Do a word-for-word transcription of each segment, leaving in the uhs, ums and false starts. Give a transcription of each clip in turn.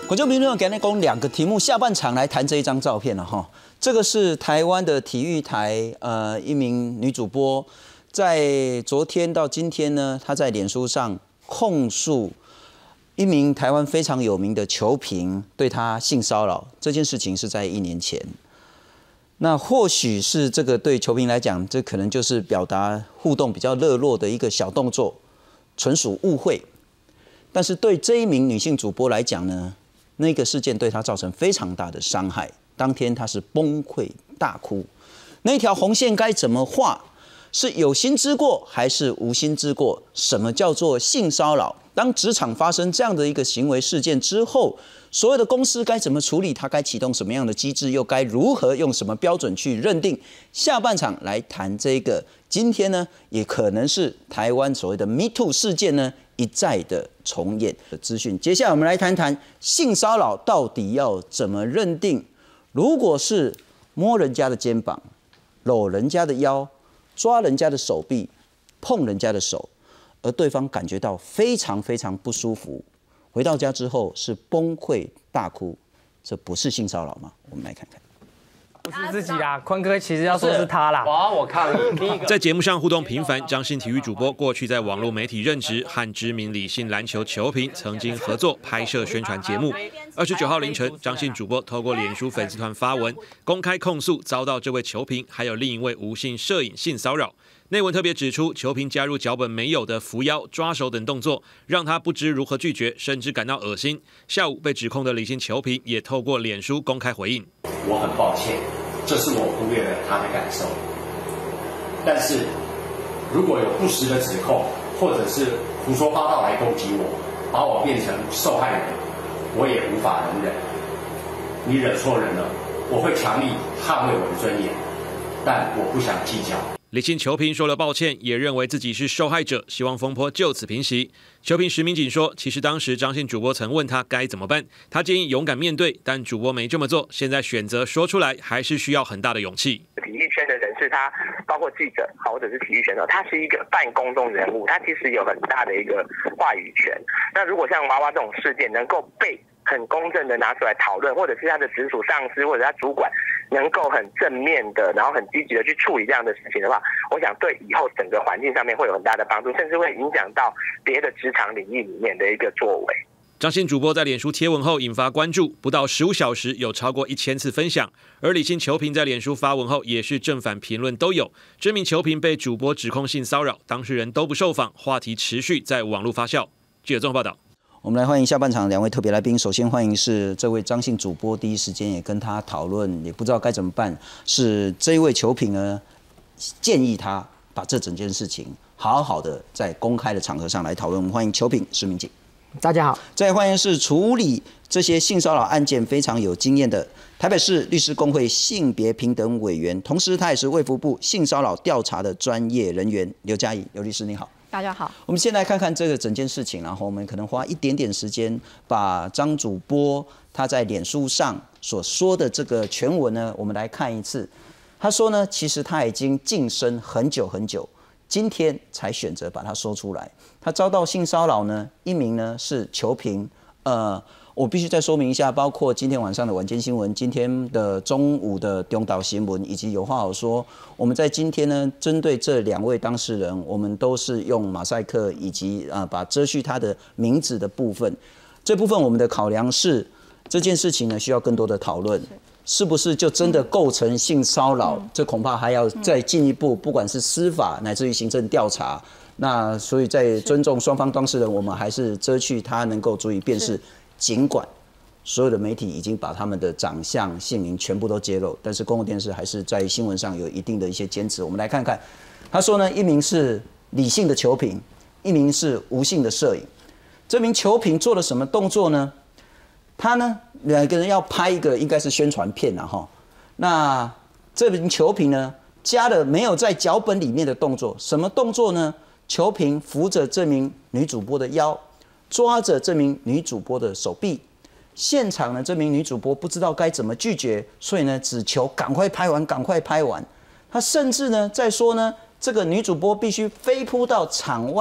我就明天给你讲两个题目，下半场来谈这一张照片了哈。这个是台湾的体育台，呃，一名女主播，在昨天到今天呢，她在脸书上控诉一名台湾非常有名的球评对她性骚扰。这件事情是在一年前。那或许是这个对球评来讲，这可能就是表达互动比较热络的一个小动作，纯属误会。但是对这一名女性主播来讲呢？那个事件对她造成非常大的伤害，当天她是崩溃大哭。那条红线该怎么画？是有心之过还是无心之过？什么叫做性骚扰？当职场发生这样的一个行为事件之后，所有的公司该怎么处理？它该启动什么样的机制？又该如何用什么标准去认定？下半场来谈这个。今天呢，也可能是台湾所谓的 Me Too 事件呢一再的重演的资讯。接下来我们来谈谈性骚扰到底要怎么认定？如果是摸人家的肩膀、搂人家的腰、抓人家的手臂、碰人家的手，而对方感觉到非常非常不舒服，回到家之后是崩溃大哭，这不是性骚扰吗？我们来看看。 不是自己啦，坤哥其实要说是他啦。 哇，我抗议！第一个在节目上互动频繁，张姓体育主播过去在网络媒体任职，和知名李姓篮球球评曾经合作拍摄宣传节目。二十九号凌晨，张姓主播透过脸书粉丝团发文，公开控诉遭到这位球评还有另一位吴姓摄影性骚扰。内文特别指出，球评加入脚本没有的扶腰、抓手等动作，让他不知如何拒绝，甚至感到恶心。下午被指控的李姓球评也透过脸书公开回应。 我很抱歉，这是我忽略了他的感受。但是，如果有不实的指控，或者是胡说八道来攻击我，把我变成受害人，我也无法容忍。你惹错人了，我会强力捍卫我的尊严，但我不想计较。 李姓球评说了抱歉，也认为自己是受害者，希望风波就此平息。球评石明景说，其实当时张姓主播曾问他该怎么办，他建议勇敢面对，但主播没这么做，现在选择说出来，还是需要很大的勇气。 体育圈的人士，他包括记者，好或者是体育选手，他是一个半公众人物，他其实有很大的一个话语权。那如果像娃娃这种事件能够被很公正的拿出来讨论，或者是他的直属上司或者他主管能够很正面的，然后很积极的去处理这样的事情的话，我想对以后整个环境上面会有很大的帮助，甚至会影响到别的职场领域里面的一个作为。 张姓主播在脸书贴文后引发关注，不到十五小时有超过一千次分享。而李姓球评在脸书发文后，也是正反评论都有。知名球评被主播指控性骚扰，当事人都不受访，话题持续在网络发酵。记者综合报道。 我们来欢迎下半场两位特别来宾。首先欢迎是这位张姓主播，第一时间也跟他讨论，也不知道该怎么办。是这一位球评呢，建议他把这整件事情好好的在公开的场合上来讨论。我们欢迎球评石明景。 大家好。 再欢迎是处理这些性骚扰案件非常有经验的台北市律师公会性别平等委员，同时他也是卫福部性骚扰调查的专业人员刘嘉怡。刘律师你好。 大家好， 我们先来看看这个整件事情，然后我们可能花一点点时间，把张主播他在脸书上所说的这个全文呢，我们来看一次。他说呢，其实他已经晋升很久很久，今天才选择把它说出来。他遭到性骚扰呢，一名呢是球评，呃。我必须再说明一下，包括今天晚上的晚间新闻、今天的中午的中岛新闻，以及有话好说。我们在今天呢，针对这两位当事人，我们都是用马赛克以及啊、呃、把遮去他的名字的部分。这部分我们的考量是，这件事情呢需要更多的讨论，是不是就真的构成性骚扰？嗯、这恐怕还要再进一步，不管是司法乃至于行政调查。那所以在尊重双方当事人，我们还是遮去他能够足以辨识。尽管所有的媒体已经把他们的长相、姓名全部都揭露，但是公共电视还是在新闻上有一定的一些坚持。我们来看看，他说呢，一名是理性的球评，一名是无性的摄影。这名球评做了什么动作呢？他呢，两个人要拍一个应该是宣传片啊哈。那这名球评呢，加了没有在脚本里面的动作，什么动作呢？球评扶着这名女主播的腰。抓着这名女主播的手臂，现场呢，这名女主播不知道该怎么拒绝，所以呢，只求赶快拍完，赶快拍完。她甚至呢，在说呢，这个女主播必须飞扑到场外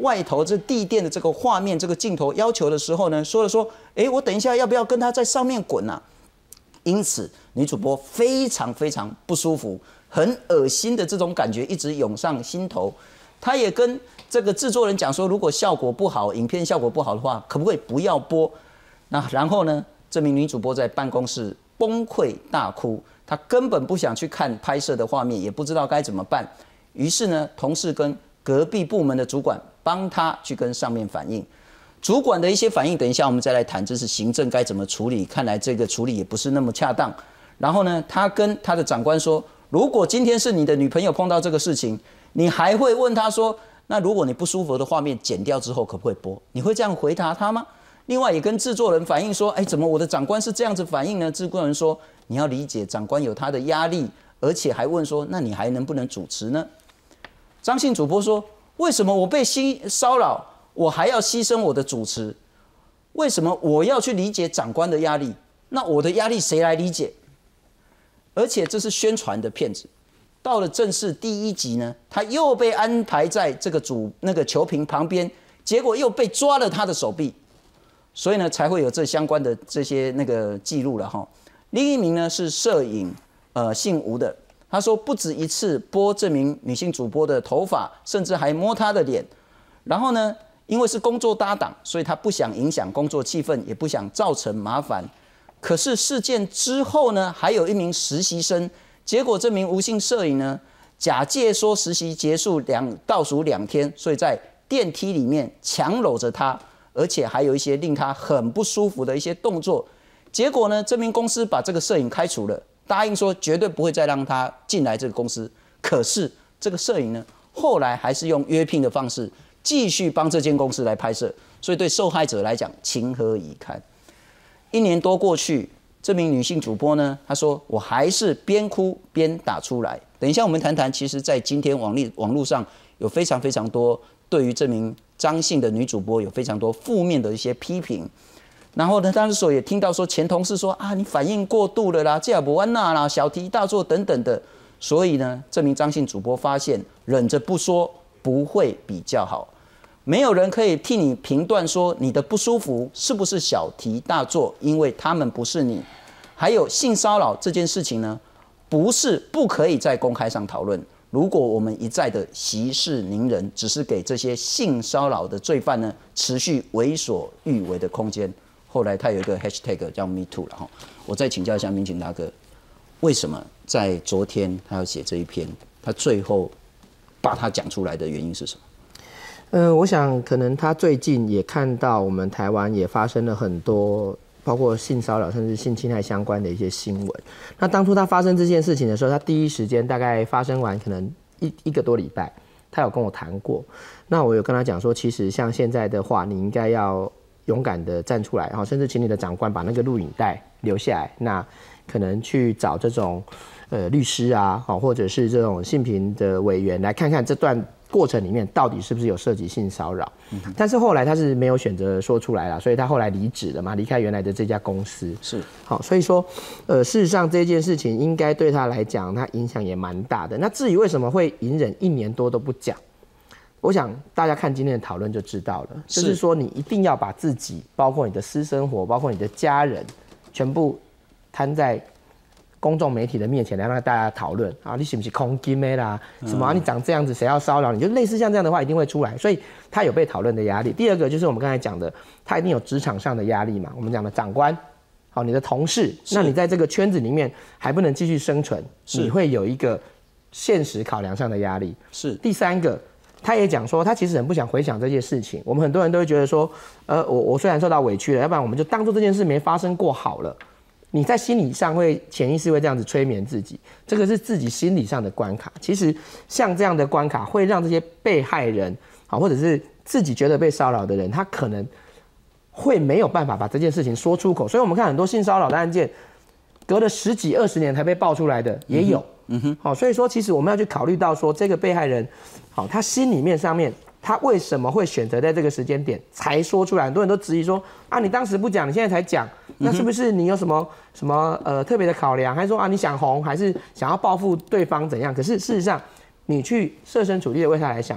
外头这地垫的这个画面这个镜头要求的时候呢，说了说，哎，我等一下要不要跟他在上面滚啊？因此，女主播非常非常不舒服，很恶心的这种感觉一直涌上心头。她也跟这个制作人讲说，如果效果不好，影片效果不好的话，可不可以不要播？那然后呢，这名女主播在办公室崩溃大哭，她根本不想去看拍摄的画面，也不知道该怎么办。于是呢，同事跟隔壁部门的主管帮她去跟上面反映。主管的一些反应，等一下我们再来谈，这是行政该怎么处理。看来这个处理也不是那么恰当。然后呢，他跟他的长官说，如果今天是你的女朋友碰到这个事情，你还会问他说，那如果你不舒服的画面剪掉之后可不可以播？你会这样回答他吗？另外也跟制作人反映说，哎，怎么我的长官是这样子反应呢？制作人说，你要理解长官有他的压力，而且还问说，那你还能不能主持呢？张姓主播说，为什么我被骚扰？我还要牺牲我的主持，为什么我要去理解长官的压力？那我的压力谁来理解？而且这是宣传的片子，到了正式第一集呢，他又被安排在这个主那个球评旁边，结果又被抓了他的手臂，所以呢才会有这相关的这些那个记录了哈。另一名呢是摄影呃姓吴的，他说不止一次拨这名女性主播的头发，甚至还摸她的脸，然后呢。因为是工作搭档，所以他不想影响工作气氛，也不想造成麻烦。可是事件之后呢，还有一名实习生，结果这名吴姓摄影呢，假借说实习结束两倒数两天，所以在电梯里面强搂着他，而且还有一些令他很不舒服的一些动作。结果呢，这名公司把这个摄影开除了，答应说绝对不会再让他进来这个公司。可是这个摄影呢，后来还是用约聘的方式。继续帮这间公司来拍摄，所以对受害者来讲情何以堪？一年多过去，这名女性主播呢，她说我还是边哭边打出来。等一下我们谈谈，其实在今天网络网络上有非常非常多对于这名张姓的女主播有非常多负面的一些批评。然后呢，当时也听到说前同事说啊，你反应过度了啦，这也不安娜啦，小题大做等等的。所以呢，这名张姓主播发现忍着不说不会比较好。没有人可以替你评断说你的不舒服是不是小题大做，因为他们不是你。还有性骚扰这件事情呢，不是不可以在公开上讨论。如果我们一再的息事宁人，只是给这些性骚扰的罪犯呢持续为所欲为的空间。后来他有一个 hashtag 叫 Me Too 了哈。我再请教一下民警大哥，为什么在昨天他要写这一篇，他最后把它讲出来的原因是什么？ 呃，我想可能他最近也看到我们台湾也发生了很多包括性骚扰甚至性侵害相关的一些新闻。那当初他发生这件事情的时候，他第一时间大概发生完可能一一个多礼拜，他有跟我谈过。那我有跟他讲说，其实像现在的话，你应该要勇敢的站出来，然后甚至请你的长官把那个录影带留下来，那可能去找这种呃律师啊，好或者是这种性平的委员来看看这段过程里面到底是不是有涉及性骚扰。嗯、但是后来他是没有选择说出来啦，所以他后来离职了嘛，离开原来的这家公司。 是好，所以说呃事实上这件事情应该对他来讲，他影响也蛮大的。那至于为什么会隐忍一年多都不讲，我想大家看今天的讨论就知道了，是就是说你一定要把自己，包括你的私生活，包括你的家人，全部摊在公众媒体的面前来让大家讨论啊，你是不是空金的啦？什么、啊、你长这样子，谁要骚扰你？就类似像这样的话，一定会出来，所以他有被讨论的压力。第二个就是我们刚才讲的，他一定有职场上的压力嘛。我们讲的长官，好，你的同事，那你在这个圈子里面还不能继续生存，你会有一个现实考量上的压力。 是第三个。他也讲说，他其实很不想回想这件事情。我们很多人都会觉得说，呃，我我虽然受到委屈了，要不然我们就当做这件事没发生过好了。你在心理上会潜意识会这样子催眠自己，这个是自己心理上的关卡。其实像这样的关卡会让这些被害人，好或者是自己觉得被骚扰的人，他可能会没有办法把这件事情说出口。所以我们看很多性骚扰的案件，隔了十几二十年才被爆出来的也有。嗯哼，好，所以说其实我们要去考虑到说，这个被害人，好，他心里面上面，他为什么会选择在这个时间点才说出来？很多人都质疑说，啊，你当时不讲，你现在才讲，那是不是你有什么什么呃特别的考量？还是说啊你想红，还是想要报复对方怎样？可是事实上，你去设身处地的为他来想，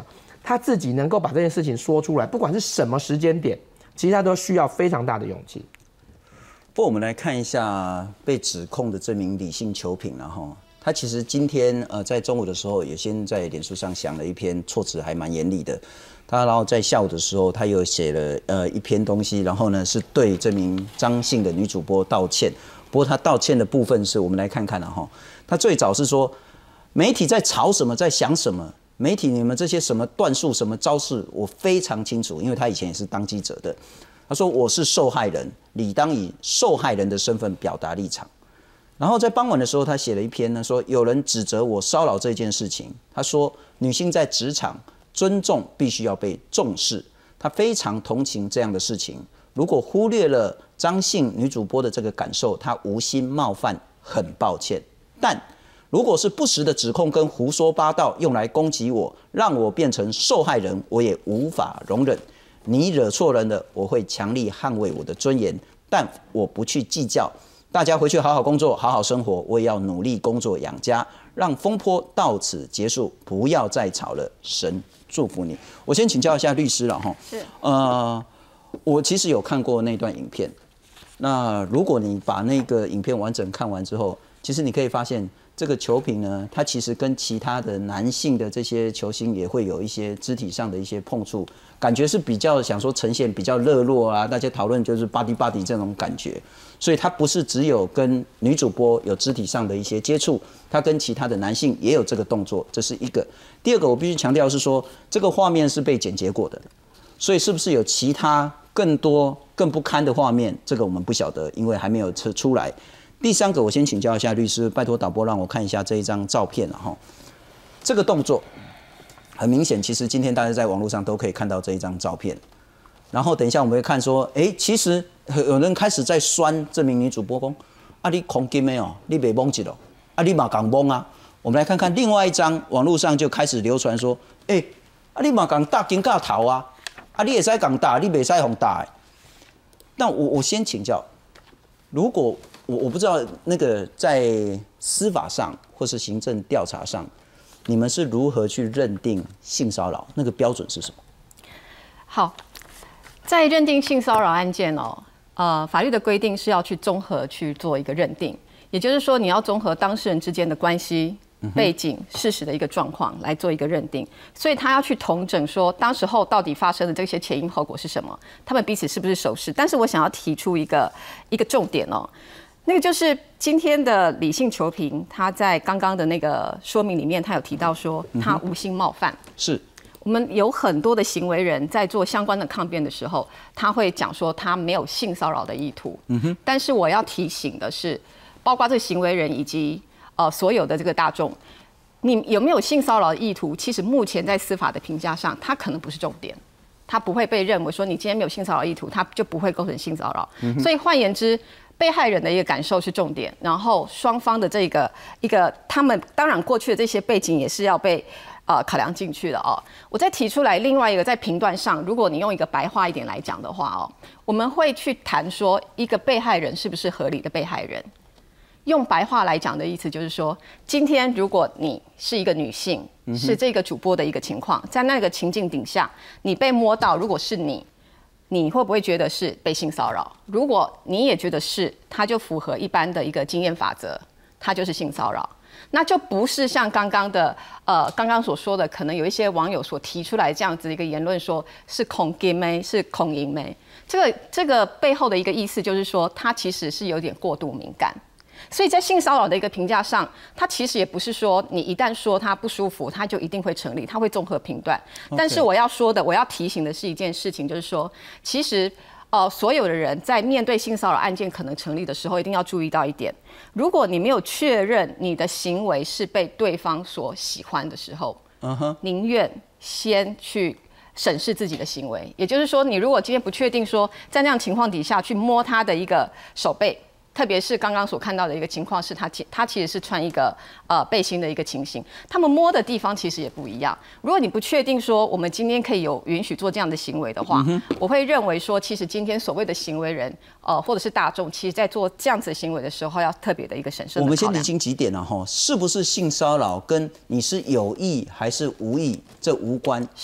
他自己能够把这件事情说出来，不管是什么时间点，其实他都需要非常大的勇气。 不过我们来看一下被指控的这名李姓球评，然后他其实今天呃在中午的时候也先在脸书上想了一篇措辞还蛮严厉的，他然后在下午的时候他又写了呃一篇东西，然后呢是对这名张姓的女主播道歉。不过他道歉的部分是我们来看看了哈，他最早是说媒体在吵什么，在想什么，媒体你们这些什么段数、什么招式，我非常清楚，因为他以前也是当记者的。他说我是受害人，理当以受害人的身份表达立场。然后在傍晚的时候，他写了一篇呢，说有人指责我骚扰这件事情。他说女性在职场尊重必须要被重视，他非常同情这样的事情。如果忽略了张姓女主播的这个感受，她无心冒犯，很抱歉。但如果是不实的指控跟胡说八道用来攻击我，让我变成受害人，我也无法容忍。你惹错人了，我会强力捍卫我的尊严，但我不去计较。大家回去好好工作，好好生活，我也要努力工作养家，让风波到此结束，不要再吵了。神祝福你。我先请教一下律师了哈。是。呃。我其实有看过那段影片，那如果你把那个影片完整看完之后，其实你可以发现这个球评呢，他其实跟其他的男性的这些球星也会有一些肢体上的一些碰触，感觉是比较想说呈现比较热络啊，大家讨论就是 body body 这种感觉，所以他不是只有跟女主播有肢体上的一些接触，他跟其他的男性也有这个动作，这是一个。第二个，我必须强调是说，这个画面是被剪接过的，所以是不是有其他更多更不堪的画面，这个我们不晓得，因为还没有出来。第三个，我先请教一下律师，拜托导播让我看一下这一张照片啊哈。这个动作很明显，其实今天大家在网络上都可以看到这一张照片。然后等一下我们会看说，哎，其实有人开始在酸这名女主播，说啊你狂金的哦，你别懵一了，啊你嘛敢懵啊。我们来看看另外一张，网络上就开始流传说，哎，啊你嘛敢打金甲头啊。啊，你也使讲打，你袂使红打。但我我先请教，如果我我不知道那个在司法上或是行政调查上，你们是如何去认定性骚扰？那个标准是什么？ 好，在认定性骚扰案件哦，呃，法律的规定是要去综合去做一个认定，也就是说，你要综合当事人之间的关系。背景、事实的一个状况来做一个认定，所以他要去统整说，当时候到底发生的这些前因后果是什么，他们彼此是不是熟识？但是我想要提出一个一个重点哦，那个就是今天的李姓球评，他在刚刚的那个说明里面，他有提到说他无心冒犯。 嗯、是我们有很多的行为人在做相关的抗辩的时候，他会讲说他没有性骚扰的意图。嗯哼，但是我要提醒的是，包括这个行为人以及呃，所有的这个大众，你有没有性骚扰的意图？其实目前在司法的评价上，它可能不是重点，它不会被认为说你今天没有性骚扰意图，它就不会构成性骚扰。嗯、所以换言之，被害人的一个感受是重点，然后双方的这个一个他们当然过去的这些背景也是要被呃考量进去的哦。我再提出来另外一个在评断上，如果你用一个白话一点来讲的话哦，我们会去谈说一个被害人是不是合理的被害人。用白话来讲的意思就是说，今天如果你是一个女性，是这个主播的一个情况，在那个情境底下，你被摸到，如果是你，你会不会觉得是被性骚扰？如果你也觉得是，它就符合一般的一个经验法则，它就是性骚扰。那就不是像刚刚的呃刚刚所说的，可能有一些网友所提出来这样子一个言论，说是恐金妹，是恐淫妹。这个这个背后的一个意思就是说，它其实是有点过度敏感。所以在性骚扰的一个评价上，它其实也不是说你一旦说它不舒服，它就一定会成立，它会综合评断。Okay. 但是我要说的，我要提醒的是一件事情，就是说，其实呃，所有的人在面对性骚扰案件可能成立的时候，一定要注意到一点：如果你没有确认你的行为是被对方所喜欢的时候，嗯哼，宁愿先去审视自己的行为。也就是说，你如果今天不确定说，在那样情况底下去摸他的一个手背。特别是刚刚所看到的一个情况是他，他其实是穿一个呃背心的一个情形，他们摸的地方其实也不一样。如果你不确定说我们今天可以有允许做这样的行为的话，嗯、我会认为说，其实今天所谓的行为人呃或者是大众，其实在做这样子的行为的时候，要特别的一个审慎。 我们先厘清几点了哈，是不是性骚扰跟你是有意还是无意这无关。 是。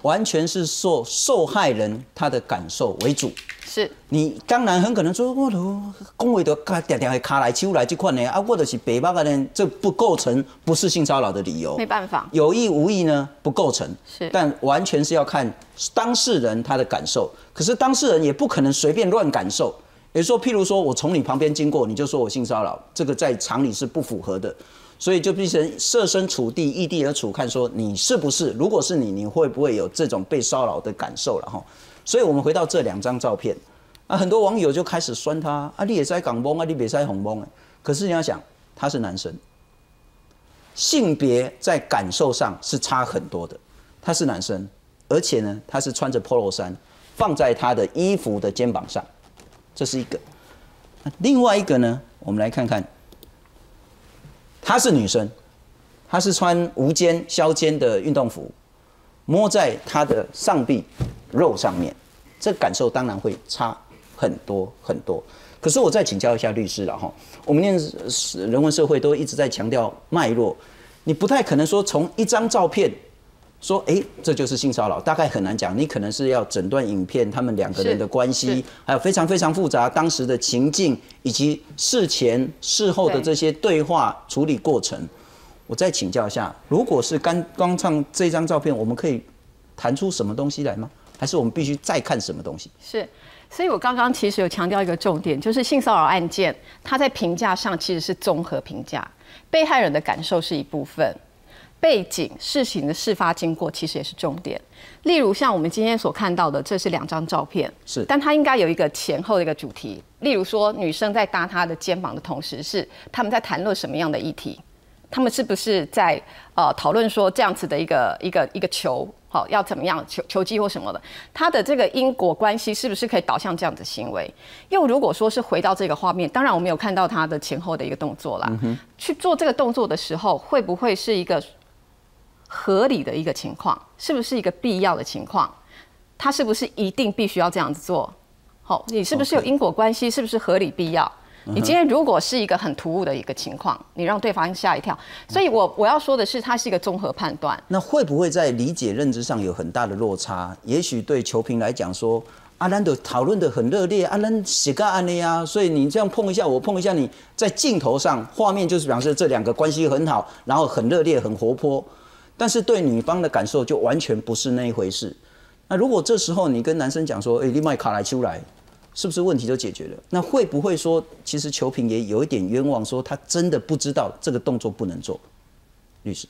完全是受受害人他的感受为主。 是你当然很可能说，我都讲话都卡定定会卡来手来这款呢啊，我就是白目的呢，这不构成不是性骚扰的理由。 没办法， 有意无意呢不构成， 是， 但完全是要看当事人他的感受。可是当事人也不可能随便乱感受。也就是说，譬如说我从你旁边经过，你就说我性骚扰，这个在常理是不符合的。所以就变成设身处地、异地而处，看说你是不是，如果是你，你会不会有这种被骚扰的感受了哈？所以我们回到这两张照片，啊，很多网友就开始酸他啊，你也在港崩啊，你别在红崩哎。可是你要想，他是男生，性别在感受上是差很多的。他是男生，而且呢，他是穿着 polo 衫，放在他的衣服的肩膀上，这是一个。另外一个呢，我们来看看。她是女生，她是穿无肩、削肩的运动服，摸在她的上臂肉上面，这感受当然会差很多很多。可是我再请教一下律师了哈，我们念人文社会都一直在强调脉络，你不太可能说从一张照片说，哎，这就是性骚扰，大概很难讲。你可能是要诊断影片他们两个人的关系，还有非常非常复杂当时的情境，以及事前事后的这些对话处理过程。我再请教一下，如果是刚刚上这张照片，我们可以谈出什么东西来吗？还是我们必须再看什么东西？ 是，所以我刚刚其实有强调一个重点，就是性骚扰案件，它在评价上其实是综合评价，被害人的感受是一部分。背景、事情的事发经过其实也是重点。例如像我们今天所看到的，这是两张照片， 是， 但它应该有一个前后的一个主题。例如说，女生在搭她的肩膀的同时，是他们在谈论什么样的议题？他们是不是在呃讨论说这样子的一个一个一个球，好、哦、要怎么样球球击或什么的？它的这个因果关系是不是可以导向这样子行为？又如果说是回到这个画面，当然我们有看到他的前后的一个动作啦，嗯、去做这个动作的时候，会不会是一个合理的一个情况，是不是一个必要的情况？他是不是一定必须要这样子做？好，你是不是有因果关系？是不是合理必要？你今天如果是一个很突兀的一个情况，你让对方吓一跳，所以我我要说的是，它是一个综合判断。 那会不会在理解认知上有很大的落差？也许对球评来讲说，啊，咱的讨论的很热烈，啊，咱写个案例啊，所以你这样碰一下我碰一下你，在镜头上画面就是表示这两个关系很好，然后很热烈很活泼。但是对女方的感受就完全不是那一回事。那如果这时候你跟男生讲说，哎、欸，你卖卡来出来，是不是问题就解决了？那会不会说，其实球评也有一点冤枉，说他真的不知道这个动作不能做？律师，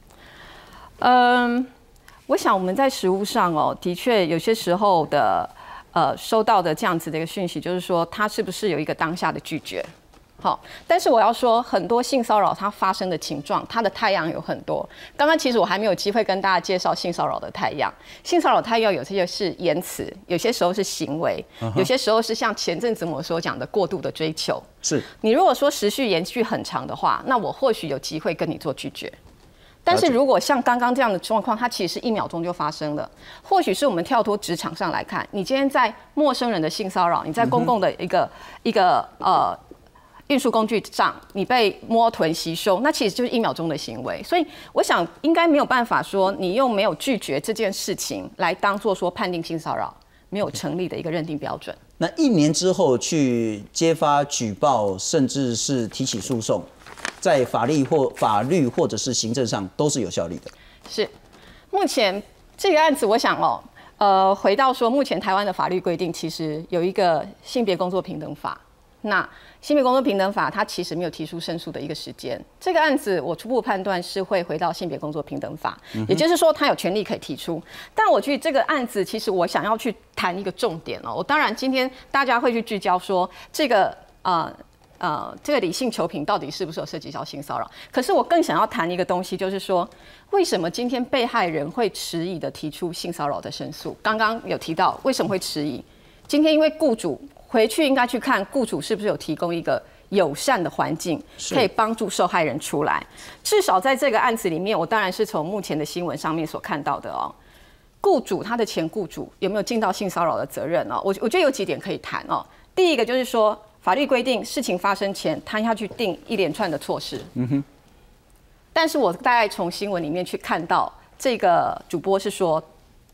嗯，我想我们在实务上哦，的确有些时候的呃收到的这样子的一个讯息，就是说他是不是有一个当下的拒绝？好，但是我要说，很多性骚扰它发生的情状，它的太阳有很多。刚刚其实我还没有机会跟大家介绍性骚扰的太阳。性骚扰太阳有些是言辞，有些时候是行为， uh-huh. 有些时候是像前阵子我所讲的过度的追求。 是你如果说时序延续很长的话，那我或许有机会跟你做拒绝。但是如果像刚刚这样的状况，它其实是一秒钟就发生了。或许是我们跳脱职场上来看，你今天在陌生人的性骚扰，你在公共的一个、嗯、一个呃。运输工具上，你被摸臀袭胸，那其实就是一秒钟的行为。所以我想应该没有办法说你用没有拒绝这件事情来当做说判定性骚扰没有成立的一个认定标准。 那一年之后去揭发、举报，甚至是提起诉讼，在法律或法律或者是行政上都是有效力的。 是，目前这个案子，我想哦，呃，回到说目前台湾的法律规定，其实有一个性别工作平等法。那性别工作平等法，它其实没有提出申诉的一个时间。这个案子，我初步判断是会回到性别工作平等法，嗯、也就是说，他有权利可以提出。但我觉得这个案子，其实我想要去谈一个重点哦。我当然今天大家会去聚焦说这个呃呃这个理性求评到底是不是有涉及到性骚扰？可是我更想要谈一个东西，就是说为什么今天被害人会迟疑的提出性骚扰的申诉？刚刚有提到为什么会迟疑？今天因为雇主。回去应该去看雇主是不是有提供一个友善的环境，可以帮助受害人出来。至少在这个案子里面，我当然是从目前的新闻上面所看到的哦。雇主他的前雇主有没有尽到性骚扰的责任哦？我我觉得有几点可以谈哦。第一个就是说，法律规定事情发生前，他要去定一连串的措施。嗯哼。但是我大概从新闻里面去看到，这个主播是说，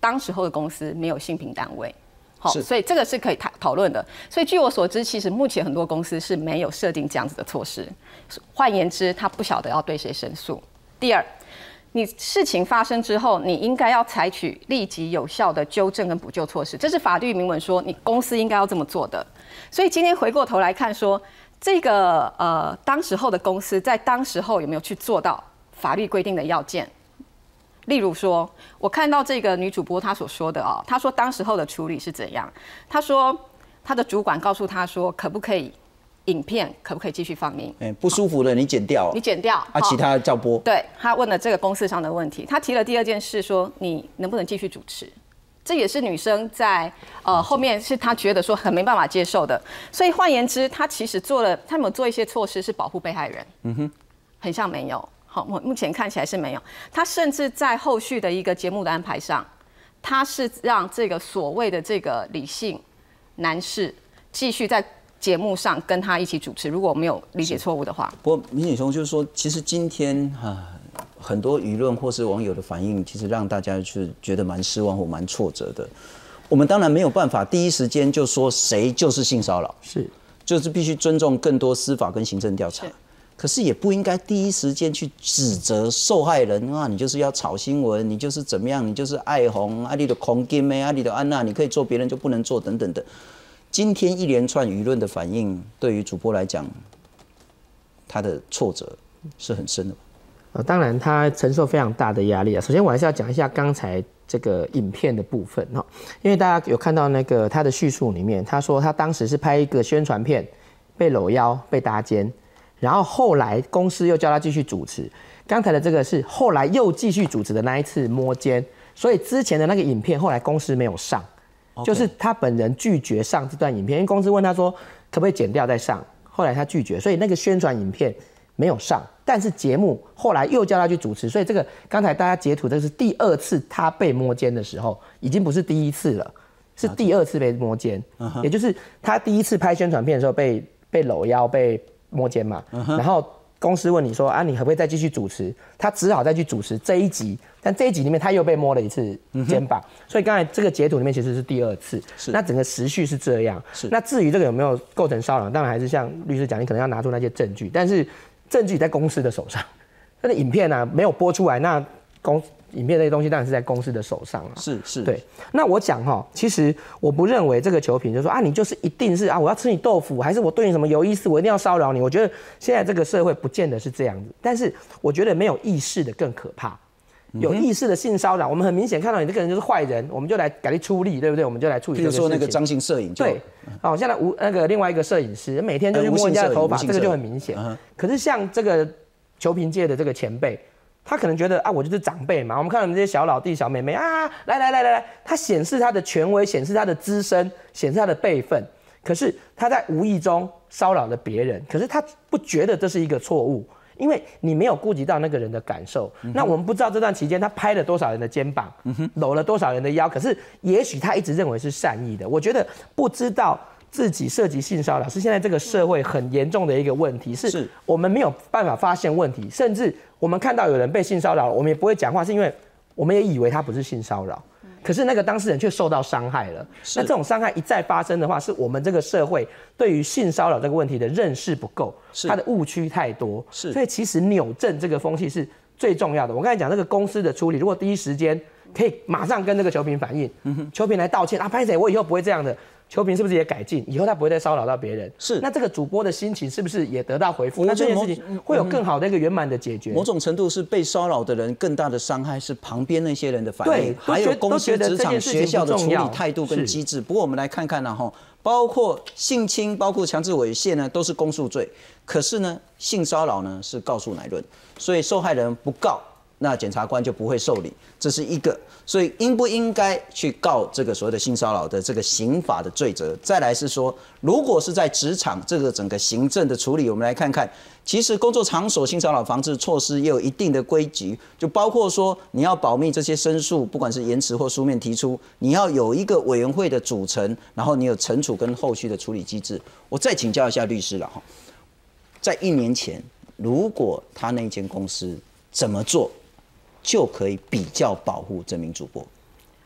当时候的公司没有性平单位。好，所以这个是可以讨讨论的。所以据我所知，其实目前很多公司是没有设定这样子的措施。换言之，他不晓得要对谁申诉。第二，你事情发生之后，你应该要采取立即有效的纠正跟补救措施，这是法律明文说你公司应该要这么做的。所以今天回过头来看说，这个呃当时候的公司在当时候有没有去做到法律规定的要件？例如说，我看到这个女主播她所说的哦，她说当时候的处理是怎样？她说她的主管告诉她说，可不可以影片可不可以继续放映？ 哎，不舒服的你剪掉， 你剪掉啊，其他照播。 对，她问了这个公司上的问题，她提了第二件事说，你能不能继续主持？这也是女生在呃后面是她觉得说很没办法接受的。所以换言之，她其实做了，她有没有做一些措施是保护被害人？嗯哼，很像没有。好，我目前看起来是没有。他甚至在后续的一个节目的安排上，他是让这个所谓的这个李姓男士继续在节目上跟他一起主持。如果我没有理解错误的话， 不过明景兄就是说，其实今天啊，很多舆论或是网友的反应，其实让大家是觉得蛮失望或蛮挫折的。我们当然没有办法第一时间就说谁就是性骚扰， 是， 就是必须尊重更多司法跟行政调查。可是也不应该第一时间去指责受害人啊，你就是要炒新闻，你就是怎么样，你就是爱红，啊你的空金咩，啊你的安娜，你可以做，别人就不能做，等等的。今天一连串舆论的反应，对于主播来讲，他的挫折是很深的。 呃，当然他承受非常大的压力啊。首先，我还是要讲一下刚才这个影片的部分哈，因为大家有看到那个他的叙述里面，他说他当时是拍一个宣传片，被搂腰、被搭肩。然后后来公司又叫他继续主持，刚才的这个是后来又继续主持的那一次摸肩，所以之前的那个影片后来公司没有上， okay. 就是他本人拒绝上这段影片，因为公司问他说可不可以剪掉再上，后来他拒绝，所以那个宣传影片没有上，但是节目后来又叫他去主持，所以这个刚才大家截图这是第二次他被摸肩的时候，已经不是第一次了，是第二次被摸肩， uh-huh. 也就是他第一次拍宣传片的时候被被搂腰被摸肩嘛， uh-huh. 然后公司问你说啊，你可不可以再继续主持？他只好再去主持这一集，但这一集里面他又被摸了一次肩膀，嗯、所以刚才这个截图里面其实是第二次。那整个时序是这样。那至于这个有没有构成骚扰，当然还是像律师讲，你可能要拿出那些证据，但是证据在公司的手上，那个影片啊没有播出来，那公影片这些东西当然是在公司的手上了。 是是， 对。那我讲哈，其实我不认为这个球评就说啊，你就是一定是啊，我要吃你豆腐，还是我对你什么有意思，我一定要骚扰你。我觉得现在这个社会不见得是这样子，但是我觉得没有意识的更可怕。有意识的性骚扰，我们很明显看到你这个人就是坏人，我们就来给你出力，对不对？我们就来处理这个事情。 比如说那个张姓摄影， 对，哦，现在无那个另外一个摄影师，每天就去摸人家的头发，这个就很明显。可是像这个球评界的这个前辈。他可能觉得啊，我就是长辈嘛。我们看到我们这些小老弟、小妹妹啊，来来来来来，他显示他的权威，显示他的资深，显示他的辈分。可是他在无意中骚扰了别人，可是他不觉得这是一个错误，因为你没有顾及到那个人的感受。嗯、那我们不知道这段期间他拍了多少人的肩膀，嗯、搂了多少人的腰，可是也许他一直认为是善意的。我觉得不知道自己涉及性骚扰是现在这个社会很严重的一个问题，是我们没有办法发现问题，甚至我们看到有人被性骚扰，我们也不会讲话，是因为我们也以为他不是性骚扰，可是那个当事人却受到伤害了。那这种伤害一再发生的话，是我们这个社会对于性骚扰这个问题的认识不够，它的误区太多，所以其实扭正这个风气是最重要的。我刚才讲这个公司的处理，如果第一时间可以马上跟这个球评反映，嗯、球评来道歉啊，拍谁，我以后不会这样的。球评是不是也改进？以后他不会再骚扰到别人。是，那这个主播的心情是不是也得到回复？那这件事情会有更好的一个圆满的解决。 某种程度是被骚扰的人更大的伤害是旁边那些人的反应，还有公司、职场、学校的处理态度跟机制。不过我们来看看呢，哈，包括性侵、包括强制猥亵呢，都是公诉罪。可是呢，性骚扰呢是告诉乃论，所以受害人不告，那检察官就不会受理，这是一个。所以应不应该去告这个所谓的性骚扰的这个刑法的罪责？再来是说，如果是在职场这个整个行政的处理，我们来看看，其实工作场所性骚扰防治措施也有一定的规矩，就包括说你要保密这些申诉，不管是言辞或书面提出，你要有一个委员会的组成，然后你有惩处跟后续的处理机制。我再请教一下律师了哈，在一年前，如果他那间公司怎么做？就可以比较保护这名主播。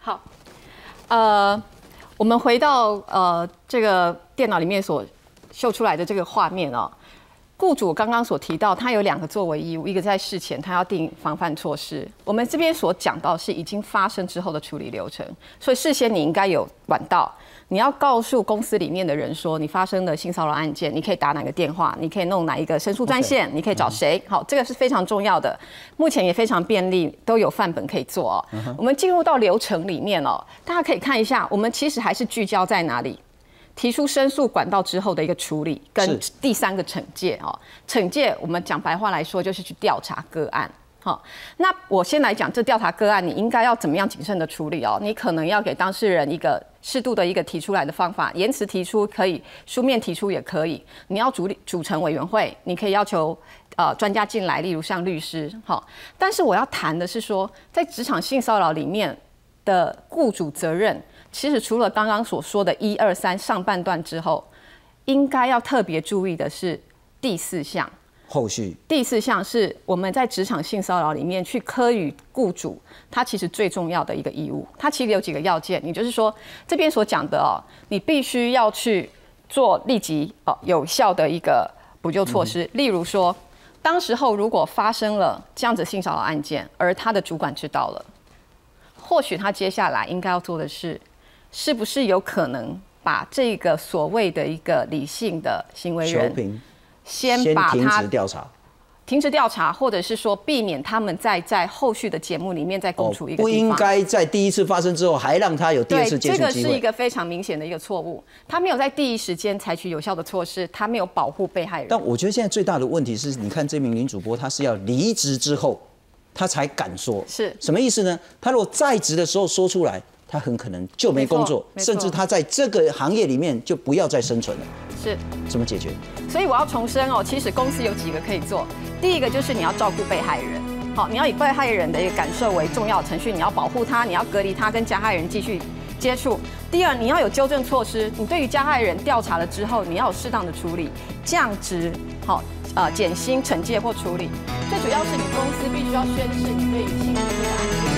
好，呃，我们回到呃这个电脑里面所秀出来的这个画面哦。雇主刚刚所提到，他有两个作为义务，一个在事前他要定防范措施。我们这边所讲到是已经发生之后的处理流程，所以事先你应该有管道，你要告诉公司里面的人说，你发生的性骚扰案件，你可以打哪个电话，你可以弄哪一个申诉专线， okay. 你可以找谁。好，这个是非常重要的，目前也非常便利，都有范本可以做哦。Uh-huh. 我们进入到流程里面哦，大家可以看一下，我们其实还是聚焦在哪里？提出申诉管道之后的一个处理，跟第三个惩戒哦。惩戒我们讲白话来说，就是去调查个案。好，那我先来讲这调查个案，你应该要怎么样谨慎的处理哦？你可能要给当事人一个适度的一个提出来的方法，言辞提出可以，书面提出也可以。你要组组成委员会，你可以要求呃专家进来，例如像律师。好，但是我要谈的是说，在职场性骚扰里面的雇主责任。其实除了刚刚所说的一二三上半段之后，应该要特别注意的是第四项。 后续第四项是我们在职场性骚扰里面去科予雇主，他其实最重要的一个义务。它其实有几个要件，你就是说这边所讲的哦，你必须要去做立即哦有效的一个补救措施。嗯、例如说，当时候如果发生了这样子性骚扰案件，而他的主管知道了，或许他接下来应该要做的是。是不是有可能把这个所谓的一个理性的行为人，先把他停止调查， 停止调查，或者是说避免他们再在后续的节目里面再供出一个地方、 哦、不应该在第一次发生之后还让他有第二次接触机会。 对，这个是一个非常明显的一个错误。他没有在第一时间采取有效的措施，他没有保护被害人。 但我觉得现在最大的问题是，你看这名女主播，她是要离职之后，她才敢说， 是什么意思呢？她如果在职的时候说出来。他很可能就没工作，甚至他在这个行业里面就不要再生存了。 是， 怎么解决？ 所以我要重申哦，其实公司有几个可以做。第一个就是你要照顾被害人，好，你要以被害人的一个感受为重要程序，你要保护他，你要隔离他跟加害人继续接触。第二，你要有纠正措施，你对于加害人调查了之后，你要有适当的处理，降职，好，呃，减薪、惩戒或处理。最主要是你公司必须要宣示你对于性侵的案件。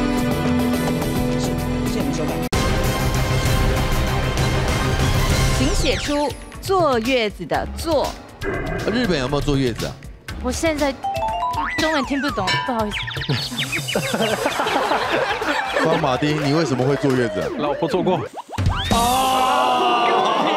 请写出坐月子的坐。 日本有没有坐月子啊？ 我现在中文听不懂，不好意思。 方马丁，你为什么会坐月子啊？ 老婆坐过。 哦，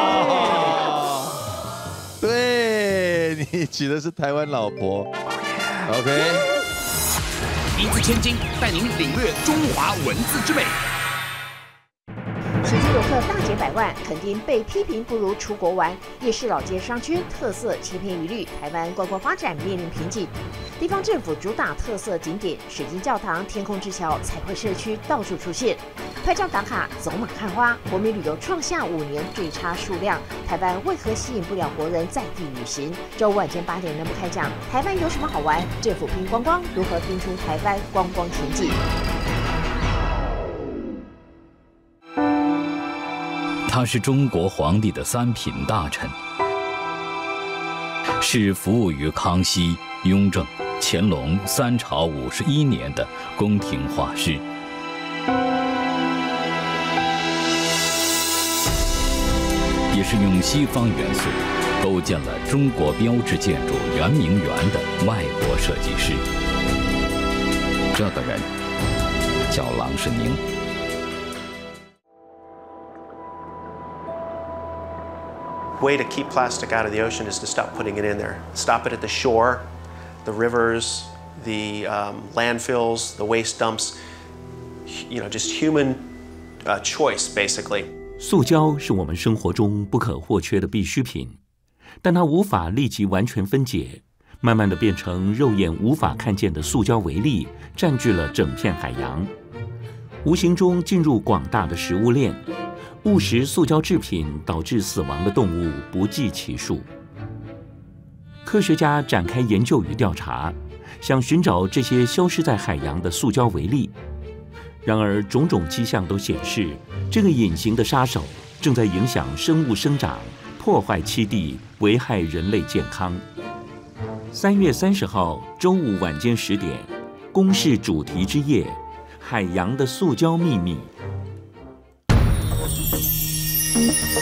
对，你娶的是台湾老婆。OK。 鼻子千金带您领略中华文字之美。 期间游客大减百万，垦丁被批评不如出国玩，夜市老街商圈特色千篇一律，台湾观光发展面临瓶颈。地方政府主打特色景点，水晶教堂、天空之桥、彩绘社区到处出现，拍照打卡、走马看花，国民旅游创下五年最差数量。台湾为何吸引不了国人在地旅行？周五晚间八点能不开讲？台湾有什么好玩？政府拼观光，如何拼出台湾观光前景？ 他是中国皇帝的三品大臣，是服务于康熙、雍正、乾隆三朝五十一年的宫廷画师。也是用西方元素构建了中国标志建筑圆明园的外国设计师。这个人叫郎世宁。 way to keep plastic out of the ocean is to stop putting it in there. Stop it at the shore, the rivers, the um, landfills, the waste dumps. You know, just human uh, choice, basically. 塑胶是我们生活中不可或缺的必需品，但它无法立即完全分解，慢慢的变成肉眼无法看见的塑胶微粒，占据了整片海洋，无形中进入广大的食物链。误食塑胶制品导致死亡的动物不计其数。科学家展开研究与调查，想寻找这些消失在海洋的塑胶微粒。然而，种种迹象都显示，这个隐形的杀手正在影响生物生长，破坏栖地，危害人类健康。三月三十号中午晚间十点，公视主题之夜。 海洋的塑胶秘密》。